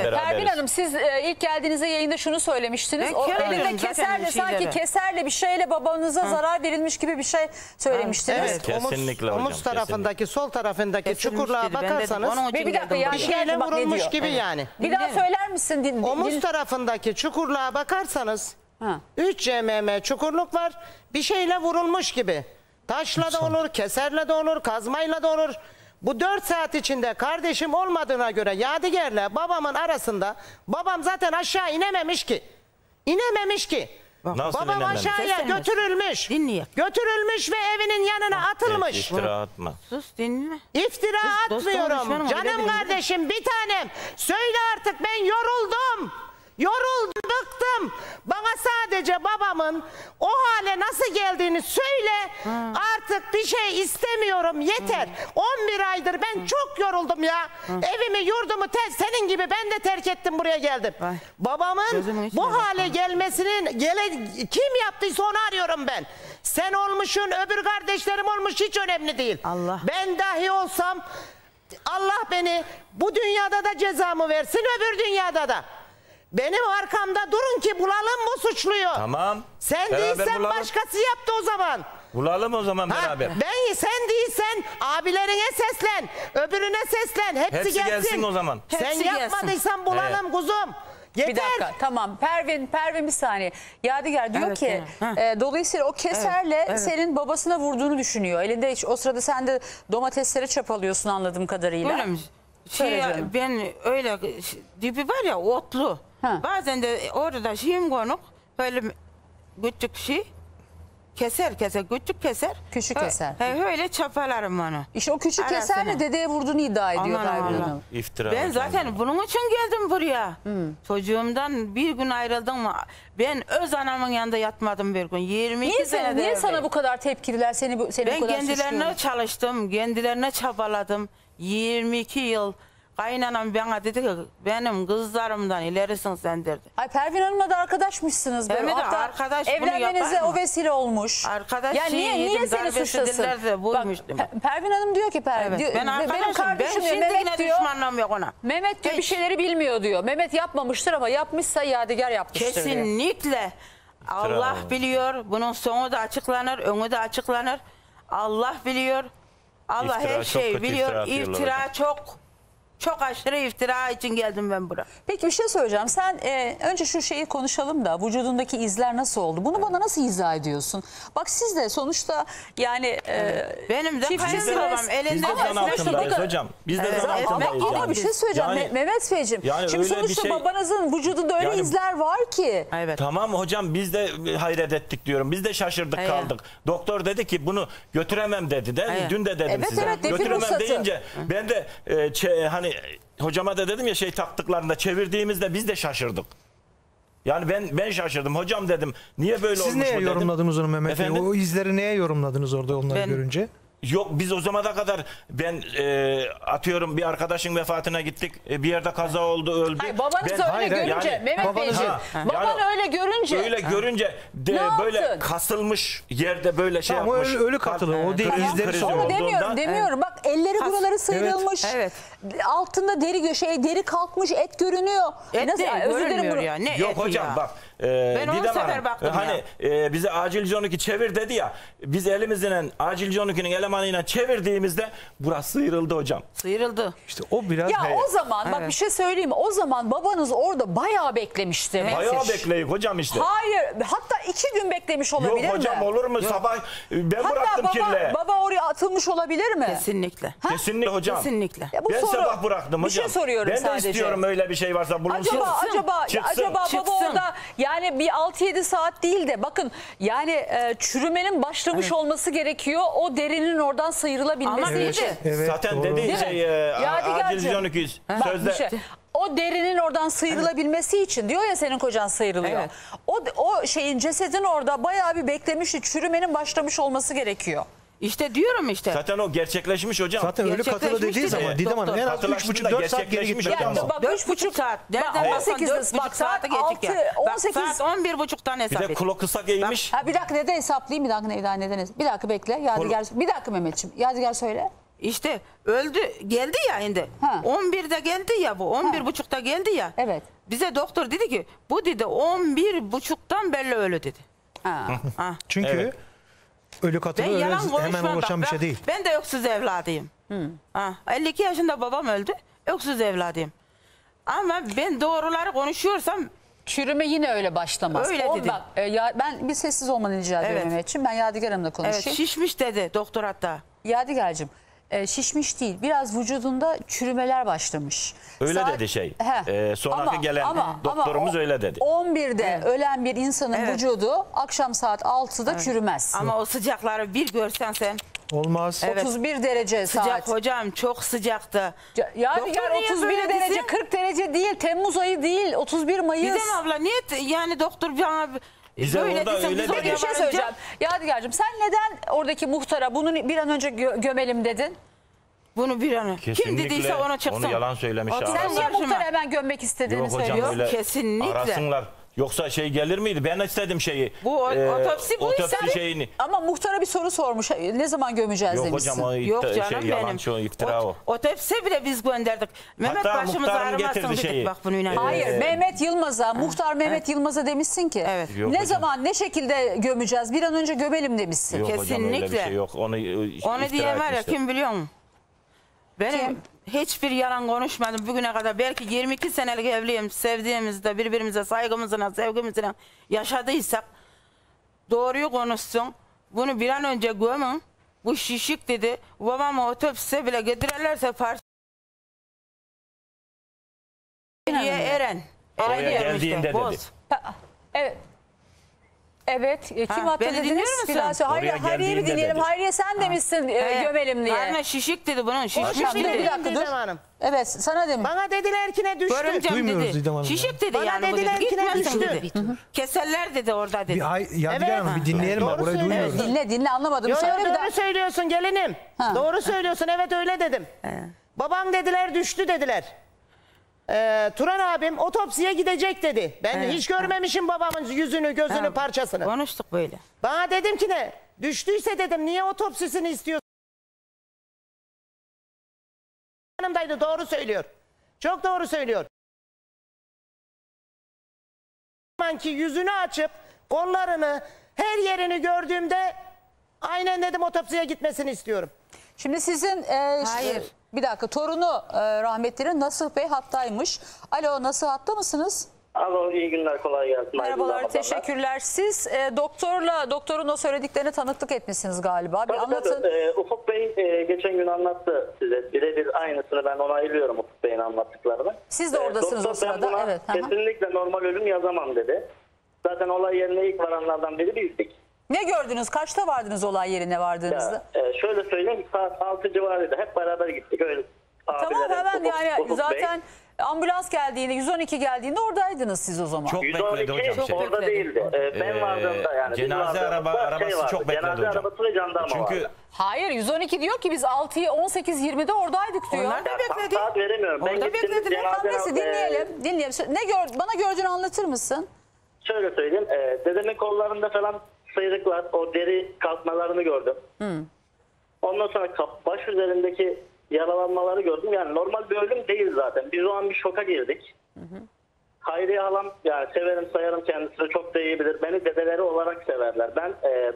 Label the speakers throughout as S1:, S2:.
S1: beraberiz.
S2: Pervin Hanım, siz ilk geldiğinizde yayında şunu söylemiştiniz.
S3: Ben
S2: O
S3: körüm
S2: elinde
S3: zaten
S2: keserle, sanki
S3: şeylere.
S2: keserle bir şeyle babanıza zarar verilmiş gibi bir şey söylemiştiniz.
S4: Evet,
S1: Kesinlikle hocam,
S4: omuz tarafındaki, sol tarafındaki
S3: Kesilmiştir.
S4: çukurluğa
S3: Ben dedim,
S4: bakarsanız
S3: onun için
S2: Bir dakika,
S3: geldim
S2: yani
S3: buraya.
S4: bir şeyle
S2: Bak ne
S4: vurulmuş
S2: diyor?
S4: gibi yani.
S2: Bir daha söyler misin?
S4: Omuz tarafındaki çukurluğa bakarsanız
S2: Ha.
S4: 3 cm çukurluk var. Bir şeyle vurulmuş gibi. Taşla da olur, keserle de olur, kazmayla da olur. Bu 4 saat içinde kardeşim olmadığına göre Yadigar'la babamın arasında, babam zaten aşağı inememiş ki. İnememiş ki.
S1: Nasıl
S4: Babam
S1: inememiş?
S4: aşağıya
S3: Seslenmez.
S4: götürülmüş.
S3: Dinleyek.
S4: Götürülmüş ve evinin yanına atılmış.
S1: İftira atma.
S3: Sus dinle.
S4: İftira
S3: Kız, dostum,
S4: atmıyorum.
S3: düşmanım, öyle
S4: Canım
S3: değil.
S4: kardeşim, bir tanem. Söyle artık, ben yoruldum. Yoruldum, bıktım. Bana sadece babamın o hale nasıl geldiğini söyle. Artık bir şey istemiyorum, yeter. 11 aydır ben çok yoruldum ya. Evimi, yurdumu senin gibi ben de terk ettim, buraya geldim.
S3: Vay.
S4: Babamın
S3: Gözümün içine
S4: bu hale gelmesinin kim yaptıysa onu arıyorum ben. Sen olmuşsun, öbür kardeşlerim olmuş, hiç önemli değil.
S3: Allah.
S4: Ben dahi olsam Allah beni bu dünyada da cezamı versin, öbür dünyada da. Benim arkamda durun ki bulalım bu suçluyu.
S1: Tamam.
S4: Sen
S1: Beraber
S4: değilsen
S1: bulalım.
S4: başkası yaptı o zaman.
S1: Bulalım o zaman
S4: Ha,
S1: beraber.
S4: sen değilsen abilerine seslen, öbürüne seslen, hepsi
S1: gelsin o zaman.
S4: Sen
S3: Hepsi gelsin.
S4: yapmadıysan bulalım kuzum. Yeter.
S2: Bir dakika, tamam. Pervin bir saniye. Yadigar diyor
S3: Evet,
S2: ki
S3: evet.
S2: dolayısıyla o keserle
S3: Evet.
S2: senin babasına vurduğunu düşünüyor. Elinde o sırada sen de domatesleri çapalıyorsun anladığım kadarıyla.
S3: Öyle mi?
S2: Söyle canım.
S3: Ben öyle dibi var ya, otlu.
S2: Ha.
S3: Bazen de orada şeyim konuk, böyle küçük şey keser küçük keser.
S2: Küçük keser.
S3: Öyle çapalarım onu.
S2: İşte o küçük
S3: Arasına.
S2: keserle dedeye vurduğunu iddia ediyor
S3: Aman
S2: Pervin
S3: Allah.
S2: Hanım.
S1: İftira
S3: Ben
S1: hocam.
S3: zaten bunun için geldim buraya. Çocuğumdan bir gün ayrıldım mı? Ben öz anamın yanında yatmadım bir gün. 22 senedir
S2: Niye sana
S3: evdeyim.
S2: bu kadar tepkililer, seni bu
S3: Ben
S2: kadar
S3: kendilerine
S2: suçluyorlar?
S3: çalıştım, kendilerine çabaladım. 22 yıl kaynanam bana dedi ki benim kızlarımdan ilerisin sen dedi.
S2: Ay, Pervin Hanım'la da arkadaşmışsınız.
S3: Hem de
S2: Hatta
S3: arkadaş, bunu
S2: evlenmenize
S3: yapar mı?
S2: o vesile olmuş.
S3: Arkadaş
S2: ya niye
S3: yedim,
S2: seni
S3: darbesi
S2: suçlasın?
S3: dediler de bulmuştum.
S2: Pervin Hanım diyor ki
S3: Evet.
S2: diyor,
S3: Ben
S2: benim
S3: arkadaşım,
S2: kardeşim
S3: ben
S2: diyor, Mehmet
S3: şimdikine
S2: diyor.
S3: düşmanlığım yok ona.
S2: Mehmet diyor bir
S3: Hiç.
S2: şeyleri bilmiyor diyor. Mehmet yapmamıştır ama yapmışsa Yadigar yapmıştır diyor.
S3: Kesinlikle. Allah biliyor. Bunun sonu da açıklanır, önü de açıklanır. Allah biliyor. Allah
S1: İftira,
S3: her
S1: çok
S3: şeyi
S1: kötü
S3: biliyor.
S1: iftira atıyorlar
S3: İftira
S1: hocam.
S3: çok aşırı iftira için geldim ben buraya.
S2: Peki bir şey söyleyeceğim. Sen önce şu şeyi konuşalım da vücudundaki izler nasıl oldu? Bunu bana nasıl izah ediyorsun? Bak siz de sonuçta yani
S3: Benim de
S2: çiftçisiniz.
S3: kayınbabam elinde
S1: Biz de zan
S2: Ama sonuçta
S1: altındayız
S2: bakın-
S1: hocam. Biz de
S3: Evet,
S1: zan
S3: evet,
S1: altındayız.
S2: Ama
S1: yani.
S2: bir şey söyleyeceğim
S1: Yani-
S2: Mehmet Beyciğim.
S1: yani
S2: Şimdi
S1: öyle bir
S2: sonuçta
S1: şey-
S2: babanızın vücudunda öyle
S1: Yani-
S2: izler var ki.
S3: Evet.
S1: Tamam hocam, biz de hayret ettik diyorum. Biz de şaşırdık
S3: Evet.
S1: kaldık. Doktor dedi ki bunu götüremem dedi de.
S3: Evet.
S1: Dün de dedim
S2: Evet,
S1: size.
S2: evet, defil
S1: Götüremem
S2: ruhsatı.
S1: deyince ben de hani hocama da dedim ya, şey taktıklarında çevirdiğimizde biz de şaşırdık. Yani ben şaşırdım. Hocam dedim, niye böyle
S5: Siz
S1: olmuş
S5: neye
S1: bu dedim.
S5: yorumladınız onu Mehmet Bey?
S1: Efendim?
S5: O izleri neye yorumladınız orada onları
S3: Ben-
S5: görünce?
S1: Yok, biz o zamana kadar ben atıyorum bir arkadaşın vefatına gittik. Bir yerde kaza oldu, öldü.
S2: Hayır, babanız
S1: Ben-
S2: öyle
S5: hayır,
S2: görünce
S1: yani-
S2: Mehmet
S5: babanız-
S2: Beyciğim.
S1: Ha,
S2: Baban
S1: yani-
S2: öyle görünce.
S1: Öyle görünce
S2: Ne
S1: böyle
S2: yaptın?
S1: kasılmış yerde böyle şey
S5: Tamam,
S1: yapmış.
S5: ölü katılı, o değil, izleri
S1: krizi
S5: soruyor.
S2: Onu
S1: olduğundan-
S2: demiyorum. Bak elleri buraları sıyrılmış.
S3: Evet.
S2: Altında deri kalkmış, et görünüyor.
S3: Et
S2: Nasıl-
S3: de
S2: özür dilerim
S3: görünmüyor
S2: bunu-
S3: ya. Ne
S1: Yok
S3: eti
S1: hocam
S3: ya?
S1: bak.
S3: Ben 10
S1: Didem
S3: sefer
S1: Hanım,
S3: baktım
S1: hani bize acil 12 çevir dedi ya. Biz elimizle acil 12'nin elemanıyla çevirdiğimizde burası sıyrıldı hocam.
S3: Sıyrıldı.
S5: İşte o biraz...
S2: Ya o zaman bak
S3: Evet.
S2: bir şey söyleyeyim mi? O zaman babanız orada bayağı beklemiş demektir.
S1: Bayağı bekleyik hocam işte.
S2: Hayır, hatta 2 gün beklemiş olabilir
S1: Yok
S2: mi?
S1: hocam, olur mu? Sabah ben
S2: Hatta
S1: bıraktım kirle.
S2: baba oraya atılmış olabilir mi?
S3: Kesinlikle.
S1: Kesinlikle hocam.
S3: Kesinlikle.
S2: Ya bu
S1: Ben
S2: soru-
S1: sabah bıraktım
S2: bir
S1: hocam.
S2: şey soruyorum
S1: ben
S2: sadece.
S1: de istiyorum öyle bir şey varsa bulunsun.
S2: Acaba
S1: Çıksın.
S2: baba
S3: Çıksın.
S2: orada yani bir 6-7 saat değil de bakın yani çürümenin başlamış olması gerekiyor. O derinin oradan sıyrılabilmesi
S3: Ama
S2: için.
S3: dedi.
S5: Evet,
S1: Zaten
S5: doğru.
S1: dediği
S2: Değil mi?
S1: şey
S2: Yadigar'cığım.
S1: acil 12
S2: Bak,
S1: sözde.
S2: bir şey. O derinin oradan sıyrılabilmesi için diyor ya, senin kocan sıyrılıyor.
S3: Evet.
S2: O şeyin, cesedin orada bayağı bir beklemişti. Çürümenin başlamış olması gerekiyor.
S3: İşte diyorum işte.
S1: Zaten o gerçekleşmiş hocam.
S5: Zaten ölü katılı dediği
S3: Gerçekleşmişti
S5: zaman
S3: de.
S5: Didem Hanım en az
S1: Katılaştı da
S5: 3,5-4 saat geri
S1: gerçekleşmiş
S5: gitmek
S1: hocam.
S5: lazım.
S2: Bak
S3: 4,5 saat. Nereden
S2: Bak,
S3: baksan
S2: 18'de
S3: 4,5
S2: bak,
S3: saate
S2: saat
S3: geçik ya.
S2: 18.
S3: Bak saat 11,5'tan
S1: Bir
S3: hesap
S1: de
S3: et.
S1: kulu kısa giymiş.
S2: Ha, bir dakika neden hesaplayayım, bir dakika neden. Bir dakika bekle Yadigar. Bir dakika Mehmetciğim. Yadigar söyle.
S3: İşte öldü geldi ya şimdi.
S2: Ha.
S3: 11'de geldi ya bu. 11.30'da geldi ya.
S2: Evet.
S3: Bize doktor dedi ki bu dedi 11.30'dan belli ölü dedi.
S2: Ha.
S3: Ha.
S5: Çünkü
S1: Evet.
S5: ölü
S3: Ben
S5: katılı öyle
S3: yalan
S5: hemen
S3: konuşmam.
S5: oluşan bir
S3: Bak,
S5: şey değil.
S3: Ben de öksüz evladıyım. Ha. 52 yaşında babam öldü. Öksüz evladıyım. Ama ben doğruları konuşuyorsam
S2: Çürüme yine öyle başlamaz.
S3: Öyle dedi.
S2: Bak, ben bir sessiz olmanı rica ediyorum
S3: Evet.
S2: Mehmetciğim. Ben Yadigar Hanım'la konuşayım.
S3: evet, şişmiş dedi doktor hatta.
S2: Yadigar'cığım şişmiş değil. Biraz vücudunda çürümeler başlamış.
S1: Öyle dedi şey. Sonraki
S2: Ama-
S1: gelen
S2: ama
S1: doktorumuz
S2: o-
S1: öyle dedi.
S2: 11'de ölen bir insanın
S3: Evet.
S2: vücudu akşam saat 6'da çürümez.
S3: Ama o sıcakları bir görsen sen.
S5: Olmaz.
S3: Evet.
S2: 31 derece
S3: Sıcak
S2: saat.
S3: hocam çok sıcaktı.
S2: Yadigar
S3: Doktor niye
S2: 31
S3: böyle
S2: derece
S3: desin?
S2: 40 derece değil. Temmuz ayı değil. 31 Mayıs.
S3: Gizem abla niye yani doktor bana
S1: Bize
S3: böyle
S1: orada
S3: desem
S1: öyle
S3: biz
S1: dedi.
S3: oraya
S2: Peki bir şey
S3: varınca-
S2: söyleyeceğim. Yadigar'cığım sen neden oradaki muhtara bunu bir an önce gömelim dedin?
S3: Bunu bir an. Kim
S1: Kesinlikle
S3: dediyse ona çıksın.
S1: onu yalan söylemiş.
S3: O-
S1: arasın.
S2: Sen niye
S3: Karşıma.
S2: muhtara hemen gömmek istediğini
S1: Yok hocam
S2: söylüyorsun?
S1: öyle
S3: kesinlikle.
S1: arasınlar. Yoksa şey gelir miydi? Ben istedim şeyi.
S3: Bu otopsi bu
S1: otopsi
S3: ise-
S1: şeyini.
S2: Ama muhtara bir soru sormuş. Ne zaman gömeceğiz
S1: Yok
S2: demişsin.
S1: hocam o
S3: Yok canım
S1: şey yalan
S3: benim.
S1: şu iftira o.
S3: Otopsi bile biz gönderdik. Mehmet
S1: Hatta
S3: başımız
S1: muhtarım
S3: ağrımasın
S1: getirdi
S3: dedik
S1: şeyi.
S3: bak bunu inan.
S2: Hayır Mehmet Yılmaz'a, muhtar Mehmet Yılmaz'a demişsin ki
S3: Evet.
S1: Yok
S2: ne
S1: hocam.
S2: zaman ne şekilde gömeceğiz bir an önce gömelim demişsin.
S1: Yok hocam öyle bir
S3: Kesinlikle.
S1: şey yok. Onu
S3: Onu diyen var ya
S1: etmişler.
S3: kim biliyor mu? Benim
S2: Kim?
S3: hiçbir yalan konuşmadım bugüne kadar. Belki 22 senelik evliyim. Sevdiğimizde birbirimize saygımızla, sevgimizle yaşadıysak doğruyu konuşsun. Bunu bir an önce gömün. Bu şişik dedi. Babamı otopsiye bile getirirlerse diye Eren.
S1: Oraya
S3: Eren
S1: geldiğinde dedi.
S3: Boz.
S2: Evet. Evet. Kim
S3: Ha,
S2: attı
S3: beni
S2: dediniz?
S3: dinliyor musun?
S2: Biraz Hayriye,
S1: Oraya
S2: Hayriye'yi bir
S1: geldiğinde
S2: dinleyelim.
S1: dedi.
S2: Hayriye sen demişsin
S3: Evet.
S2: gömelim diye.
S3: Anne şişik dedi bunun. Şişmiş
S2: Hocam,
S3: dedi.
S2: bir dakika dur.
S4: Didem Hanım.
S2: Evet sana demiş.
S4: Bana dediler ki ne düştü.
S3: Görümcem
S5: Duymuyoruz
S3: dedi.
S5: Didem Hanım
S3: Şişik dedi
S4: Bana
S3: yani bu
S4: dediler
S3: dedi.
S4: ki ne
S3: Gitmezsen
S4: düştü?
S3: dedi. Keserler dedi orada dedi.
S5: Yadigar
S4: Evet.
S5: Hanım bir dinleyelim bak
S4: Doğru
S5: burayı
S4: söylüyorsun.
S5: duymuyoruz.
S2: Dinle anlamadım.
S4: Yo,
S2: Söyle bir daha.
S4: doğru söylüyorsun gelinim.
S2: Ha.
S4: Doğru söylüyorsun evet öyle dedim. Babam dediler düştü dediler. Turan abim otopsiye gidecek dedi. Ben
S3: Evet.
S4: hiç görmemişim babamın yüzünü gözünü
S3: Ha,
S4: parçasını.
S3: Konuştuk böyle.
S4: Bana dedim ki ne? Düştüyse dedim niye otopsisini istiyorsun? Yanımdaydı doğru söylüyor. Çok doğru söylüyor. Ki yüzünü açıp kollarını her yerini gördüğümde aynen dedim otopsiye gitmesini istiyorum.
S2: Şimdi sizin
S3: Hayır.
S2: bir dakika torunu rahmetlerin Nasuh Bey hattaymış. Alo Nasuh hatta mısınız?
S6: Alo iyi günler kolay gelsin.
S2: Merhabalar
S6: Hayırlı
S2: teşekkürler. Siz doktorun o söylediklerine tanıklık etmişsiniz galiba. Bir
S6: Tabii,
S2: anlatın.
S6: tabii. Ufuk Bey geçen gün anlattı size. Birebir aynısını ben onaylıyorum Ufuk Bey'in anlattıklarını.
S2: Siz de oradasınız
S6: Doktor,
S2: o sırada.
S6: Ben buna
S2: Evet. hı hı.
S6: kesinlikle normal ölüm yazamam dedi. Zaten olay yerine ilk varanlardan biri bizdik.
S2: Ne gördünüz? Kaçta vardınız olay yerine vardığınızda?
S6: Şöyle söyleyeyim saat 6 civarıydı. Hep beraber gittik öyle.
S2: Tamam
S6: Abilerim,
S2: hemen
S6: Ufuk
S2: yani
S6: Bey.
S2: zaten ambulans geldiğinde 112 geldiğinde oradaydınız siz o zaman.
S1: Çok bekledi
S6: 112
S1: hocam şey.
S6: orada değildi. Ben vardığımda yani. biz
S1: cenaze
S6: vardığımızda
S1: arabası
S6: vardı,
S1: çok bekledi
S6: cenaze
S1: hocam.
S6: arabası ve jandarma
S1: Çünkü
S6: vardı.
S2: Hayır 112 diyor ki biz 6'yı 18-20'de oradaydık diyor.
S3: Onlar da
S6: Tam
S3: bekledi.
S6: saat veremiyorum. Ben
S3: Orada
S6: gittim
S3: beklediler.
S2: Tamam neyse dinleyelim. Bana gördüğünü anlatır mısın?
S6: Şöyle söyleyeyim. Dedemin kollarında falan sıyrıklar, o deri kalkmalarını gördüm. Ondan sonra baş üzerindeki yaralanmaları gördüm. Yani normal bir ölüm değil zaten. Biz o an bir şoka girdik. Hayriye halam yani severim sayarım kendisini çok da iyi bilir. Beni dedeleri olarak severler. Ben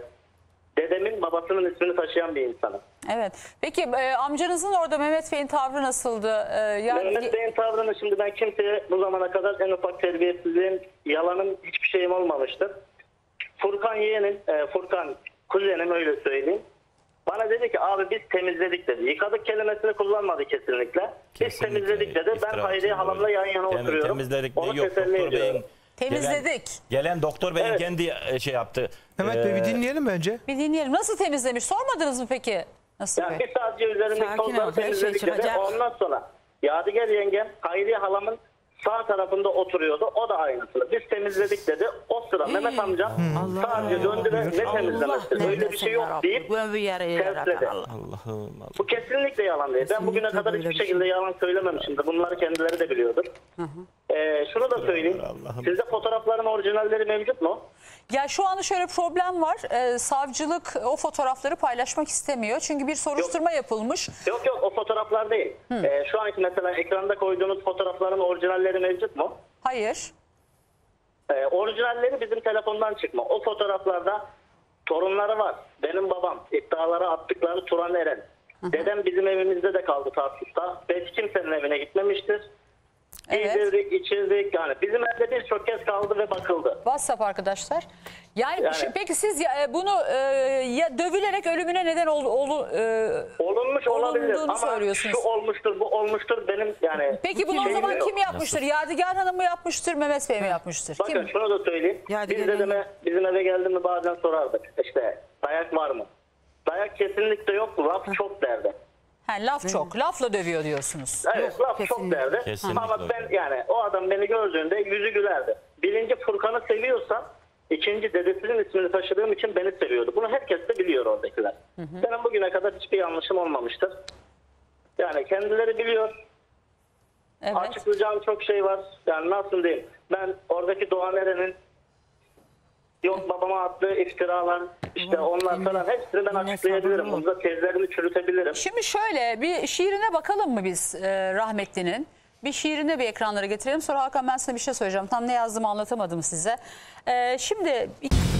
S6: dedemin babasının ismini taşıyan bir insanım.
S2: Evet. Peki amcanızın orada Mehmet Bey'in tavrı nasıldı?
S6: Mehmet Bey'in tavrını şimdi ben kimseye bu zamana kadar en ufak terbiyesizliğin, yalanın hiçbir şeyim olmamıştır. Furkan yeğenim, Furkan kuzenim öyle söyleyeyim. Bana dedi ki abi biz temizledik dedi. Yıkadık kelimesini kullanmadı kesinlikle. Biz
S1: Kesinlikle
S6: temizledik dedi. Ben
S1: iftira
S6: Hayriye
S1: atıyor
S6: halamla yan yana oturuyorum.
S1: Temizledik
S6: Onu
S1: de yok
S6: teselli
S1: doktor
S6: ediyorum.
S1: beyin.
S2: Temizledik.
S1: Gelen doktor beyin
S6: Evet.
S1: kendi şey yaptı.
S5: Mehmet Bey bir dinleyelim bence.
S2: Bir dinleyelim. Nasıl temizlemiş? Sormadınız mı peki? Nasıl
S6: Yani
S2: Bey?
S6: biz sadece üzerindeki
S3: Sakin ol,
S6: tozları
S3: her şey
S6: temizledik dedi.
S3: çıkacak.
S6: Ondan sonra Yadigar yengem Hayriye halamın sağ tarafında oturuyordu. O da aynısını. Biz temizledik dedi. O sıra Mehmet amcam sadece döndü ve ne temizlemesi öyle bir şey yok deyip tersledi.
S1: Allah'ım Allah'ım.
S6: Bu kesinlikle yalan değil. Ben bugüne
S3: Kesinlikle
S6: kadar
S3: böyle
S6: hiçbir
S3: bir şey.
S6: şekilde yalan söylememişimdir. Bunları kendileri de biliyordur. Şunu da söyleyeyim.
S1: Allah'ım.
S6: Sizde fotoğrafların orijinalleri mevcut mu?
S2: Ya şu anda şöyle bir problem var. Savcılık o fotoğrafları paylaşmak istemiyor. Çünkü bir soruşturma yapılmış.
S6: Yok o fotoğraflar değil. Şu anki mesela ekranda koyduğunuz fotoğrafların orijinalleri mevcut mu?
S2: Hayır.
S6: Orijinalleri bizim telefondan çıkma. O fotoğraflarda torunları var. Benim babam, iddialara attıkları Turan Eren. Dedem bizim evimizde de kaldı Tarsus'ta. Hiç kimsenin evine gitmemiştir.
S2: Evet.
S6: Giydirdik, içirdik. Yani bizim evde birçok kez kaldı ve bakıldı.
S2: WhatsApp arkadaşlar. Yani peki siz bunu ya dövülerek ölümüne neden
S6: Olunmuş olabilir
S2: olunduğunu
S6: ama
S2: söylüyorsunuz.
S6: şu olmuştur, bu olmuştur benim yani.
S2: Peki bunu o
S6: şeyim
S2: zaman
S6: yok.
S2: kim yapmıştır? Yadigar Hanım mı yapmıştır, Mehmet Bey mi yapmıştır?
S6: Bakın
S2: Kim?
S6: şunu da söyleyeyim.
S3: Yadigar
S6: Biz dedeme bizim eve geldi mi bazen sorardık. İşte dayak var mı? Dayak kesinlikle yok. Laf çok derdi.
S2: Laf çok. Lafla dövüyor diyorsunuz.
S6: Evet laf çok
S3: kesinlikle.
S6: derdi.
S1: Kesinlikle.
S6: Ama ben yani o adam beni gördüğünde yüzü gülerdi. Birinci Furkan'ı seviyorsa ikinci dedesinin ismini taşıdığım için beni seviyordu. Bunu herkes de biliyor oradakiler. Benim bugüne kadar hiçbir yanlışım olmamıştır. Yani kendileri biliyor.
S2: Evet.
S6: Açıklayacağım çok şey var. Yani nasıl diyeyim? Ben oradaki Doğan Eren'in yok babama attığı iftiralar işte onlar falan hepsini ben açıklayabilirim. Burada tezlerini çürütebilirim.
S2: Şimdi şöyle bir şiirine bakalım mı biz rahmetlinin? Bir şiirine bir ekranlara getirelim. Sonra Hakan ben sana bir şey söyleyeceğim. Tam ne yazdığımı anlatamadım size. Şimdi